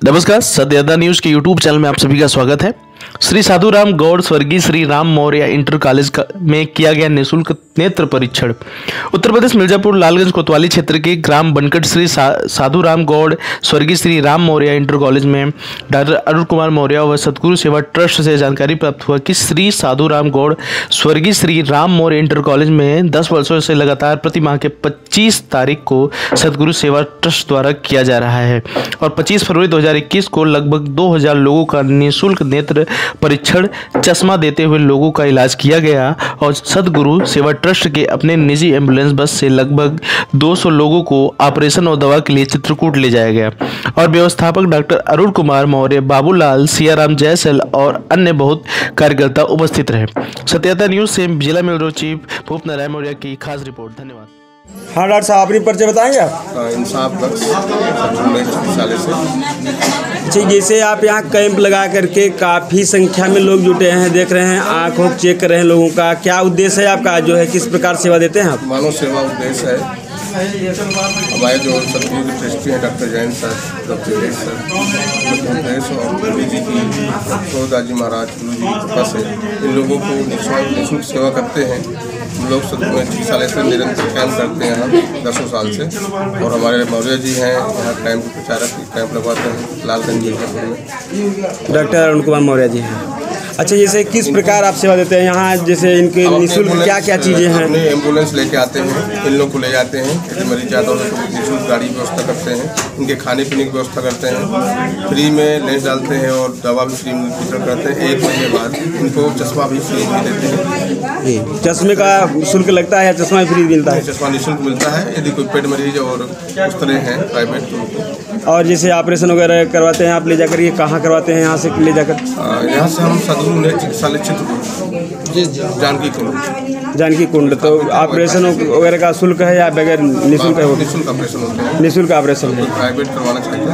नमस्कार, सत्यता न्यूज के यूट्यूब चैनल में आप सभी का स्वागत है। श्री साधुराम गौड़ स्वर्गीय श्री राम मौर्य इंटर कॉलेज में किया गया निःशुल्क नेत्र परीक्षण। उत्तर प्रदेश मिर्जापुर लालगंज कोतवाली क्षेत्र के ग्राम बनकट श्री साधुराम गौड़ स्वर्गीय श्री राम मौर्य इंटर कॉलेज में डॉक्टर अरुण कुमार मौर्य व सतगुरु सेवा ट्रस्ट से जानकारी प्राप्त हुआ कि श्री साधुराम गौड़ स्वर्गीय श्री राम मौर्य इंटर कॉलेज में 10 वर्षों से लगातार प्रति माह के 25 तारीख को सतगुरु सेवा ट्रस्ट द्वारा किया जा रहा है और 25 फरवरी 2021 को लगभग 2000 लोगों का निःशुल्क नेत्र परीक्षण चश्मा देते हुए लोगों का इलाज किया गया और सतगुरु सेवा ट्रस्ट के अपने निजी एम्बुलेंस बस से लगभग 200 लोगों को ऑपरेशन और दवा के लिए चित्रकूट ले जाया गया और व्यवस्थापक डॉक्टर अरुण कुमार मौर्य, बाबूलाल, सियाराम जयसल और अन्य बहुत कार्यकर्ता उपस्थित रहे। सत्यता न्यूज से जिला ब्यूरो चीफ भूप नारायण मौर्य की खास रिपोर्ट। धन्यवाद। हाँ डॉक्टर साहब, अपनी परिचय बताएंगे आप? इंसाफ बख्श साले से। जी, जैसे आप यहाँ कैंप लगा करके काफ़ी संख्या में लोग जुटे हैं, देख रहे हैं, आँखों चेक कर रहे हैं लोगों का, क्या उद्देश्य है आपका? जो है किस प्रकार सेवा देते हैं आप? मानव सेवा उद्देश्य है। हमारे जो सतगुरु के ट्रस्टी हैं doctor Jain sir, doctor Jain sir और गुरु जी की दाजी महाराज गुरु जी बस है, इन लोगों को निःशुल्क सेवा करते हैं। हम लोग सतगुरु 30 साल से निरंतर कैंप करते हैं यहाँ 10 साल से, और हमारे मौर्य जी हैं यहाँ कैंप प्रचारक कैंप लगवाते हैं लालगंज मिर्जापुर में। डॉक्टर अरुण कुमार मौर्य जी हैं। अच्छा, जैसे किस प्रकार आप सेवा देते हैं यहाँ? जैसे इनके निःशुल्क क्या क्या चीज़ें हैं? अपने एम्बुलेंस लेके आते हैं, इन लोग को ले जाते हैं, यदि मरीज ज़्यादा हो तो निःशुल्क गाड़ी की व्यवस्था करते हैं, इनके खाने पीने की व्यवस्था करते हैं, फ्री में लेंस डालते हैं और दवा भी फ्री में वितरण करते हैं। 1 महीने बाद इनको चश्मा भी फ्री में देते हैं। चश्मे का शुल्क लगता है या चश्मा फ्री मिलता है? चश्मा निःशुल्क मिलता है यदि कोई पेट मरीज और उस तरह हैं प्राइवेट तो। और जैसे ऑपरेशन वगैरह करवाते हैं आप ले जाकर, ये कहाँ करवाते हैं यहाँ से ले जाकर? यहाँ से हम सदगुरु ने चिकित्सालय चित्रकूट जानकी कुंड। तो ऑपरेशन वगैरह का शुल्क है या बगैर निःशुल्क है? निःशुल्क ऑपरेशन होता है। निःशुल्क ऑपरेशन है। प्राइवेट करवाना चाहिए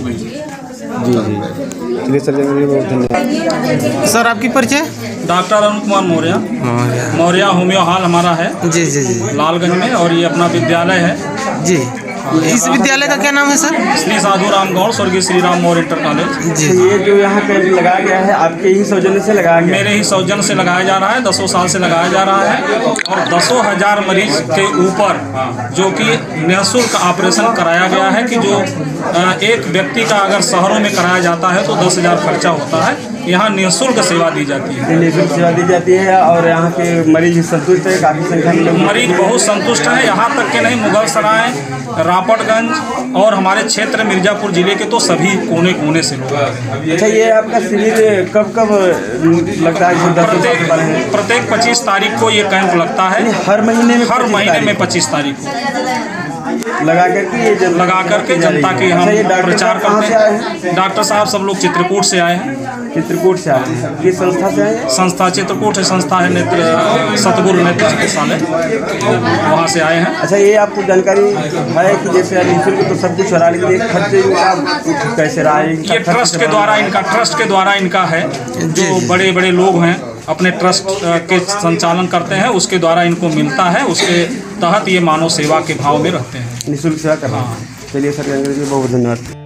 जी जी, चलिए सर, बहुत धन्यवाद। सर आपकी परिचय? Doctor Arun Kumar Maurya homeo hall हमारा है जी जी जी लालगंज में, और ये अपना विद्यालय है जी। इस विद्यालय का क्या नाम है सर? श्री साधुराम गौड़ स्वर्गीय श्री राम मौर्य इंटर कॉलेज जी। ये जो यहाँ कैंप लगाया गया है आपके ही सौजन्य से लगाया गया? मेरे ही सौजन्य से लगाया जा रहा है। 10 साल से लगाया जा रहा है और 10,000 मरीज के ऊपर जो कि निःशुल्क ऑपरेशन कराया गया है। कि जो एक व्यक्ति का अगर शहरों में कराया जाता है तो 10,000 खर्चा होता है, यहाँ निःशुल्क सेवा दी जाती है। निःशुल्क सेवा दी जाती है और यहाँ के मरीज संतुष्ट है? काफ़ी संख्या में मरीज बहुत संतुष्ट हैं। यहाँ तक के नहीं, मुगल सराय, रापटगंज और हमारे क्षेत्र मिर्जापुर जिले के तो सभी कोने कोने से लोग हैं। अच्छा, ये आपका शिविर कब कब लगता है? प्रत्येक 25 तारीख को ये कैंप लगता है। हर महीने में? हर महीने में 25 तारीख को लगा करके जनता की हम प्रचार करते हैं। हैं। डॉक्टर साहब सब लोग चित्रकूट से आए हैं। चित्रकूट से आए हैं? किस संस्था से आए हैं? संस्था चित्रकूट है, संस्था है नेत्र सतगुरु नेत्र चिकित्सालय, वहाँ से आए हैं। अच्छा, ये आपको जानकारी है कि जैसे निःशुल्क तो सब कुछ हो रहा है, लेकिन खर्चे कैसे रहा है? ये ट्रस्ट के द्वारा इनका है। जो बड़े बड़े लोग हैं अपने ट्रस्ट के संचालन करते हैं, उसके द्वारा इनको मिलता है। उसके तहत ये मानव सेवा के भाव में रहते हैं, निःशुल्क सेवा करना। चलिए सर, बहुत धन्यवाद।